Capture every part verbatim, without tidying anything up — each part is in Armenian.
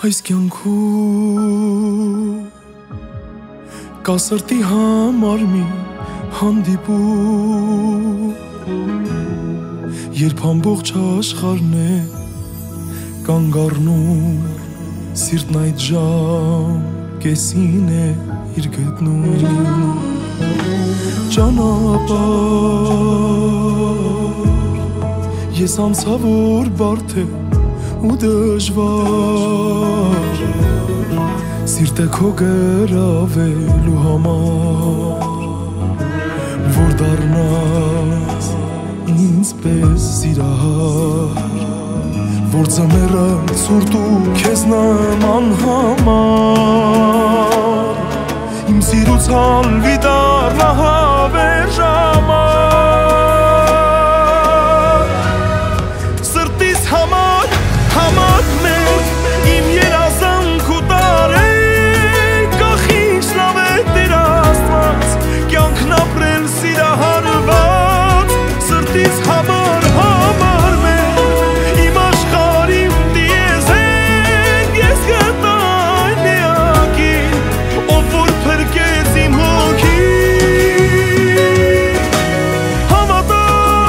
Այս կյանքում կա սրտի համար մի հանդիպում, երբ ամբողջ աշխարհն է կանգ առնում, սիրտն այդ ժամկեսին է իր գտնում ճանապարհ ես անցա որ բարդ է ու դժվար սիրտը քո գրավելու համար որ դառնաս ինձ պես սիրահար որ ձմեռը ցուրտ ու քեզ նման համար իմ սիրուց հալվի դառնա հավերժ համար սրտիս համար համար մեկ իմ երազանք ու տարեք կախիչ լավ է Տեր Աստված կյանքն ապրել սիրահարված սրտիս համար համար մեկ իմ աշխարհիմ դիեզեն ես գտա այն միակին ով որ փրկեց իմ հոգին համատա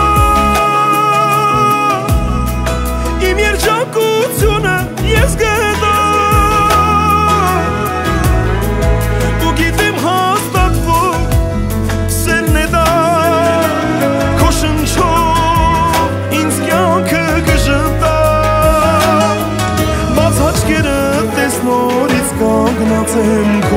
իմ երջանկությունը ես գտա ու գիտեմ հաստատ որ սերն է դա քո շնչով ինձ կյանքը կժտա բաց աչքերը տես նորից կանգնած եմ